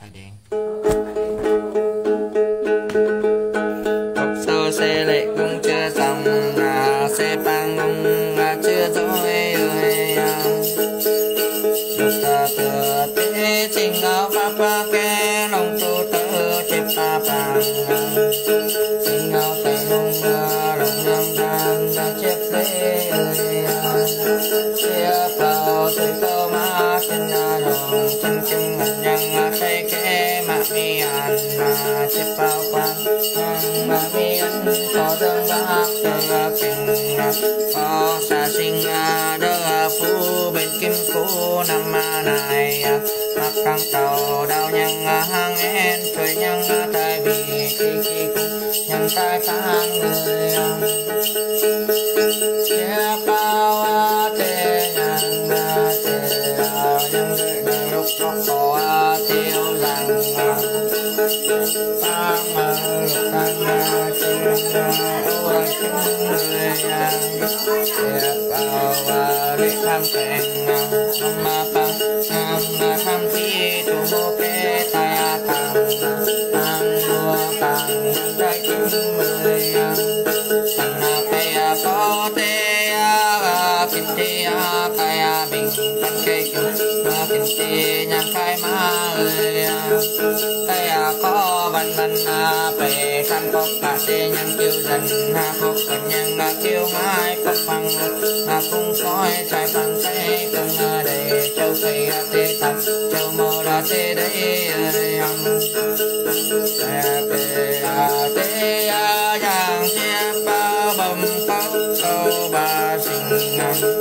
đèn cốc sâu xe lệ cũng chưa xong xe băng ông chưa dối ơi lúc ta thừa thế tình áo pha pha kê lòng tu tơ chếp pha băng tình áo tay lòng lòng đang chếp lê ơi chia vào tôi tô má chân lòng chân chân ngặt nhang say kê mà mi ăn chếp vào quan mà mi ăn có đơn bác tơ kinh có xa sinh đỡ phu bên kim cũ năm này mặc căng tàu đau nhang hang en trời nhang tại vì khi nhang tai phán người chia bao tê nhang nhang đợi lúc có khó tiêu rằng phang lục tăng ôi người chia bao để tham cảnh mà phang tham thi tu mô kế tai tăng mua tăng đại chúng mười tăng cây có tê kinh tê cây bình tăng cây kinh tê nhang cây má ơi cây có văn về căn cốc cả tê nhang kêu dần cốc cần nhang kêu ngái cốc bằng cung soi trái bằng tay cần để châu cây tê tăng châu mô ra tê đấy tê nhang chia bao bầm khóc câu ba sinh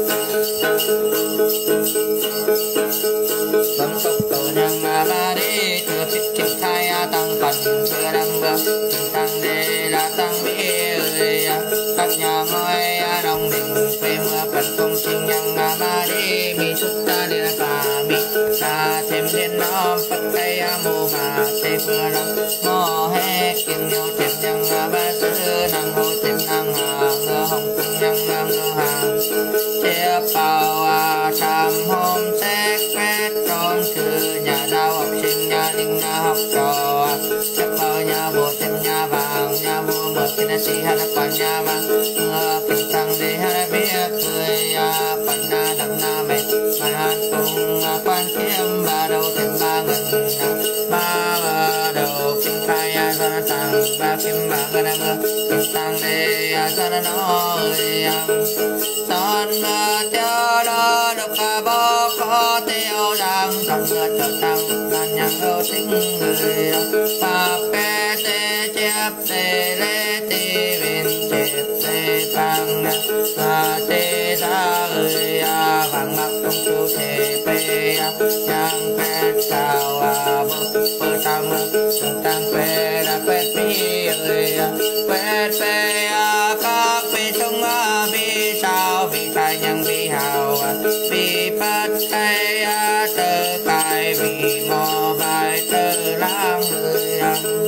bấm cốc cầu nhang ba đi thừa thích triển khai tăng phần thừa đăng bơ tăng đề là tăng bế ơi các nhà ngôi đồng đình phê mưa phần công trình nhang ba đi mi xuất ta đi cả mi ta thêm đến nó phật cây mô mà tê vừa lắm mò he kim nhau thêm nhang ba sư nàng hồ thêm nàng ngơ hồng cung nhang ngơ hàng chia bao trăm hôm sẽ quét trong thư nhà đào học sinh nhà linh học trò chấp bao nhà vô thêm nhà vàng nhà vô mở kinh sĩ hay là quan nhà vàng kinh tăng để hay biết cười phần đằng na mẹ mà hàn cùng quan kiếm ba đầu thêm ba ngân ba đầu kinh khai do nó tăng ba kim ba ngân mưa kinh tăng để do nó nói son theo đó được bao có tiêu rằng trong trở tăng ngàn nhang ưu tính người pháp kê tê chép tê lê tê bên chép tê phang tê ra ơi vàng mặc trong chú thề bê nhang phép sao bơ tăng sung tăng phê ra phép mi ơi phép phê các phê sung bi sao bi khai nhang bi hào bi phát cây tơ cài vì mò bài tơ lang người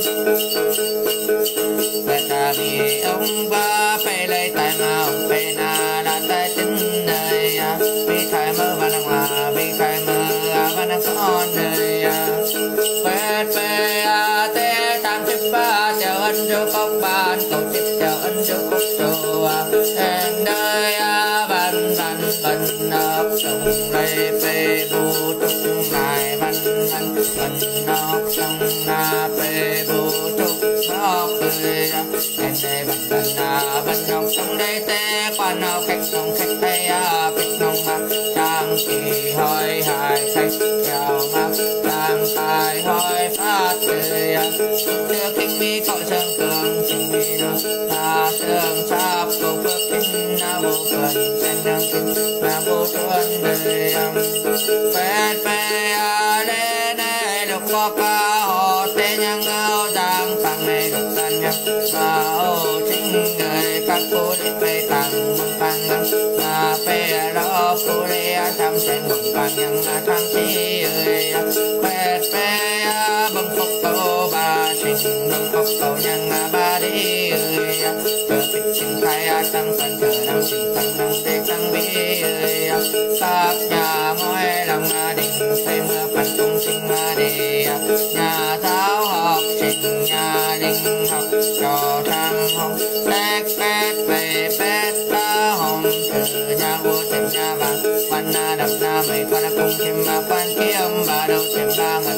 về ta vì ông ba phê lấy tay mà ông phê na đã tay tính đời bi khai mơ và năng hòa bi khai mơ và năng con đời phê phê tê tam chip ba chào anh cho cốc ban cầu chip chào anh cho cốc trầu hẹn đời ban ban nọc sông lê phê bu trúc lại ban nọc sông na phê bu trúc nọc cười em đây ban nọc sông đây tê quan nọc khách sông khách tây khách nông mà trang kỳ hỏi hai khách chào mà trang tài hỏi phát cười chưa kinh mi cõi sơn cường trình mi đó ta sương sáp cầu phước kinh vô phần sen đăng kinh mà vô tuân đời phép phê lên đây lục có ca hồ tê nhang ngao giang phang này lục tan nhang bảo chính người các cô đi phê tăng mong phang ngăng phê đó cô đi tham sen mong phang nhang tham chi ơi phép phê bấm phúc tô ba sinh bấm phúc tô nhang ba đi ơi chờ thích sinh khai tăng phần chờ năng sinh tăng năng để tăng bi ơi các nhà ngôi lòng đình phê mưa phần công sinh đi nhà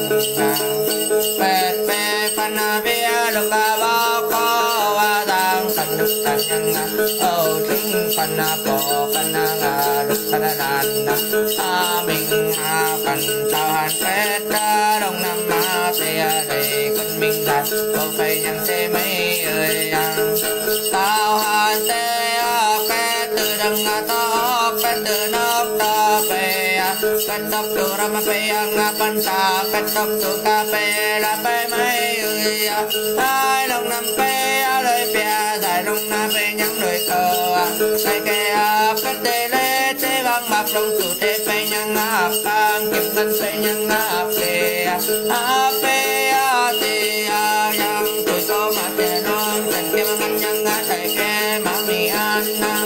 pet pe pana vía lục ba kho wa tang pan lục tan nhân ô thinh pana po pana nga lục tan nan a minh a pan sao han pet ra đông nam ma te đây quân minh đạt cô phải nhân thế mấy ơi tao han te pet từ đằng ta pet từ nóc ta pe pet tóc từ ram pe ang pan sa pet tóc từ ca pe la pe mấy ơi ai đông nam pe lời pe dài đông nam pe nhang đời cờ sai ke pet de le te vang map đông từ te pe nhang ap kang kim thân pe nhang ap pe pe te yang tuổi có mà te non thành ke mang nhang sai ke ma mi an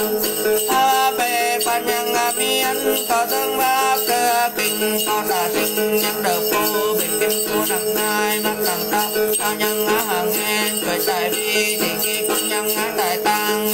pe pan nhang mi an có tương ba cơ kinh có ta sinh nhang đầu phố bên kim cô nằm nai mắt nằm tao tao nhang hàng en tuổi tại vi thì khi con nhang tại tang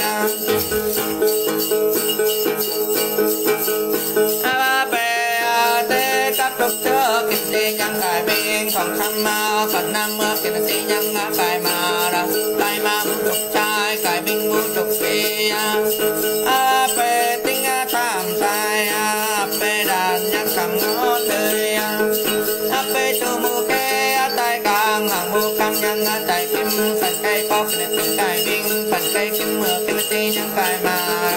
các đốc chớ kinh tế nhang cải biên phòng tham ma phần nam mưa kinh tế nhang cải mà ra cải mà muốn trục trai cải biên muốn trục phi pe tinh tham sai pe đàn nhang sầm ngón đời pe tu mu ke tai càng hàng mu cam nhang tại kim phần cây có kinh tế cải biên phần cây kim mưa kinh tế nhang cải mà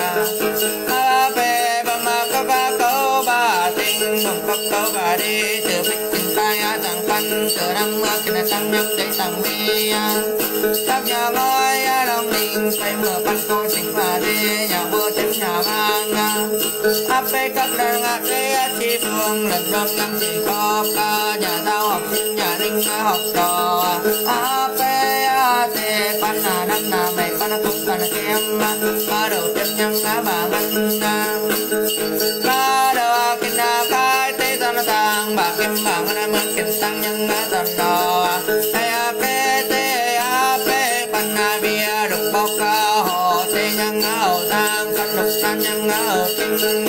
pe ba ma ka ba câu ba tinh mong cấp câu ba đi từ bích kinh tai tàng pan từ năm mưa kinh tăng nhang để tăng đi các nhà ngói lòng đình phải mưa pan coi sinh và đi nhà mưa đến nhà vang pe các đàn ngạc đi chi phương lần đông năm chỉ có ca nhà tao học sinh nhà ninh học trò pe te pan năm na mày pan không cần kem ba đầu chân nhang bà ngân ba đầu kinh khai te tan tang bà kim bà ngân mân kinh tăng nhang tan đò hay pe pan bia đục bọc hồ te nhang hồ tang căn đục tan nhang hồ kinh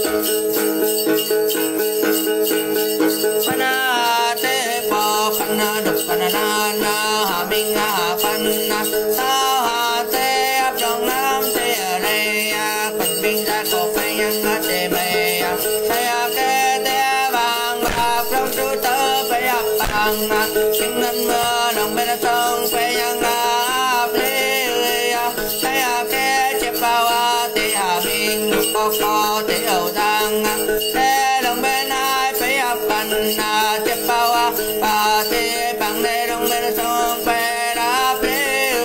pana te po pana đục pana na hà minh pan sao hà te áp trong nam te ở đây phần binh ra cổ phải nhang te mày sai ke te vàng bạc trong chú tơ phải áp bằng kinh ngân mưa đồng bên sông phải nhang áp lê sai ke chép vào te hà minh đục co te hậu giang te đồng bên ai phải áp bằng chép vào te bằng đây đồng bên sông phải áp lê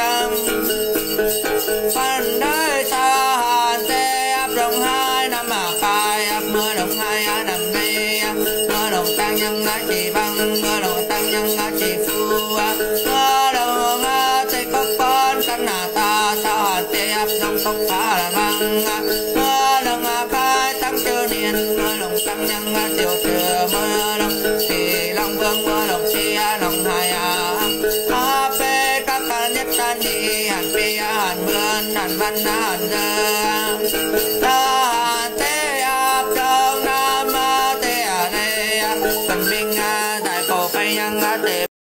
phần đời xa hàn te áp đồng hai năm mà khai áp mưa đồng hai năm đây mưa đồng tăng nhân chỉ bằng mưa đồng tăng nhân chỉ phu mưa đồng te có con căn ta sao hàn te áp đồng tóc phá là bằng mưa đồng khai tăng chưa niên mưa đồng tăng nhân tiểu thừa mưa đồng thì long vương mưa đồng si đồng hai pe các nhất san đi hàn pe hàn mưa hàn văn hàn dơ hàn te áp trong nam te ở đây phần minh đại cổ phải nhang te